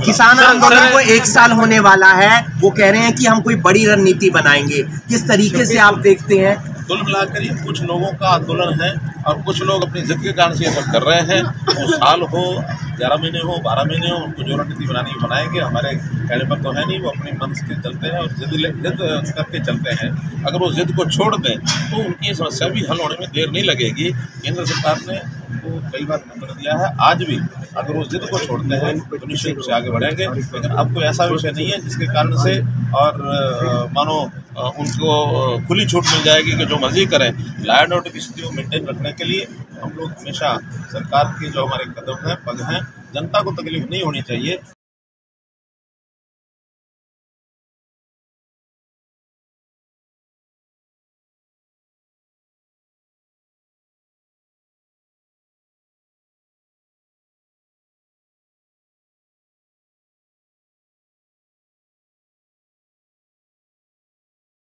किसान आंदोलन को 1 साल होने वाला है, वो कह रहे हैं कि हम कोई बड़ी रणनीति बनाएंगे, किस तरीके से आप देखते हैं? कुल मिलाकर ये कुछ लोगों का आंदोलन है और कुछ लोग अपनी जिद के कारण से ये सब कर रहे हैं। वो साल हो, 11 महीने हो, 12 महीने हो, उनको जो रणनीति बनानी बनाएंगे, हमारे कहने पर तो है नहीं। वो अपनी मन से चलते हैं और जिद करके चलते हैं। अगर वो जिद को छोड़ दें तो उनकी समस्या भी हल होने में देर नहीं लगेगी। केंद्र सरकार ने वो कई बार मंत्र दिया है, आज भी अगर वो जिद को छोड़ते हैं तो निश्चित रूप से आगे बढ़ेंगे। लेकिन अब कोई ऐसा विषय नहीं है जिसके कारण से और मानो उनको खुली छूट मिल जाएगी कि जो मर्जी करें। लॉ एंड ऑर्डर की स्थिति को मेंटेन रखने के लिए हम लोग हमेशा सरकार के जो हमारे कदम हैं, पग हैं, जनता को तकलीफ नहीं होनी चाहिए।